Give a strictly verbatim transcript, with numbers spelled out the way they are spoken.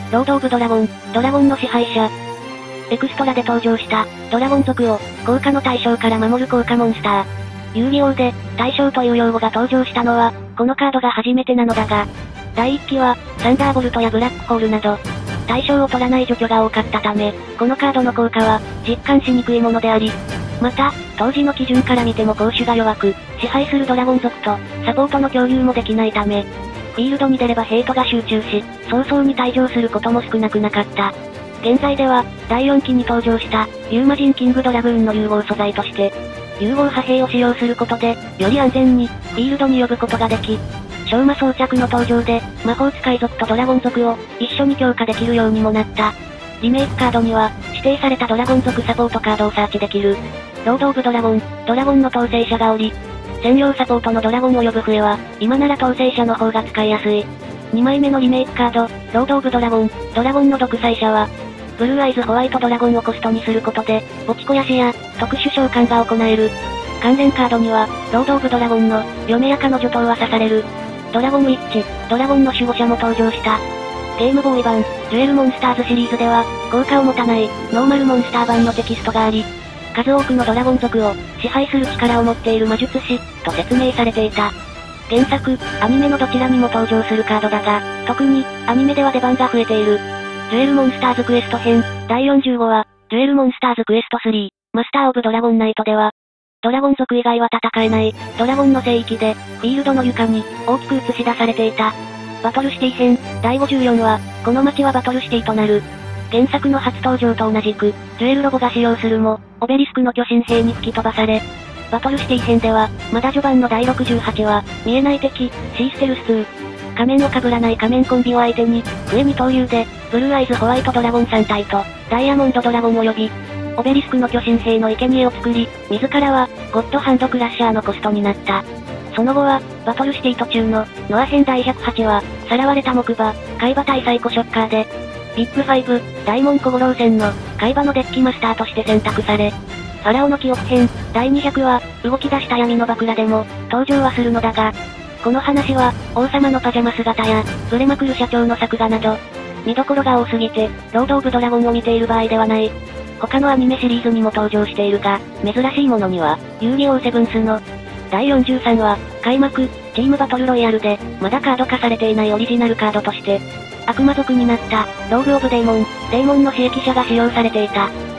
ロード・オブ・ドラゴン、ドラゴンの支配者。エクストラで登場した、ドラゴン族を、効果の対象から守る効果モンスター。遊戯王で、対象という用語が登場したのは、このカードが初めてなのだが、だいいっきは、サンダーボルトやブラックホールなど、対象を取らない除去が多かったため、このカードの効果は、実感しにくいものであり、また、当時の基準から見ても攻守が弱く、支配するドラゴン族と、サポートの共有もできないため、フィールドに出ればヘイトが集中し、早々に退場することも少なくなかった。現在では、だいよんきに登場した、ユーマジンキングドラグーンの融合素材として、融合破兵を使用することで、より安全に、フィールドに呼ぶことができ、小魔装着の登場で、魔法使い族とドラゴン族を、一緒に強化できるようにもなった。リメイクカードには、指定されたドラゴン族サポートカードをサーチできる。ロード・オブ・ドラゴン、ドラゴンの統制者がおり、専用サポートのドラゴンを呼ぶ笛は、今なら統制者の方が使いやすい。にまいめのリメイクカード、ロード・オブ・ドラゴン、ドラゴンの独裁者は、ブルーアイズ・ホワイトドラゴンをコストにすることで、墓地肥やしや、特殊召喚が行える。関連カードには、ロード・オブ・ドラゴンの、嫁や彼女等は刺される。ドラゴンウィッチ、ドラゴンの守護者も登場した。ゲームボーイ版、デュエルモンスターズシリーズでは、効果を持たない、ノーマルモンスター版のテキストがあり、数多くのドラゴン族を、支配する力を持っている魔術師、と説明されていた。原作、アニメのどちらにも登場するカードだが、特に、アニメでは出番が増えている。デュエルモンスターズクエスト編、だいよんじゅうごは、デュエルモンスターズクエストスリー、マスターオブドラゴンナイトでは、ドラゴン族以外は戦えない、ドラゴンの聖域で、フィールドの床に、大きく映し出されていた。バトルシティ編、だいごじゅうよんは、この街はバトルシティとなる。原作の初登場と同じく、デュエルロボが使用するも、オベリスクの巨神兵に吹き飛ばされ、バトルシティ編では、まだ序盤のだいろくじゅうはちは、見えない敵、シーステルスツー。仮面を被らない仮面コンビを相手に、笛二刀流で、ブルーアイズホワイトドラゴンさん体と、ダイヤモンドドラゴンを呼び、オベリスクの巨神兵の生贄を作り、自らは、ゴッドハンドクラッシャーのコストになった。その後は、バトルシティ途中の、ノア編だいひゃくはちは、さらわれた木馬、海馬対サイコショッカーで、ビッグファイブ、大門小五郎戦の、海馬のデッキマスターとして選択され、ファラオの記憶編、だいにひゃくは、動き出した闇の枕でも、登場はするのだが、この話は、王様のパジャマ姿や、ブレまくる社長の作画など、見どころが多すぎて、ロード・オブ・ドラゴンを見ている場合ではない。他のアニメシリーズにも登場しているが、珍しいものには、遊戯王セブンスの、だいよんじゅうさんは、開幕、チームバトルロイヤルで、まだカード化されていないオリジナルカードとして、悪魔族になった、ローグ・オブ・デーモン、デーモンの刺激者が使用されていた。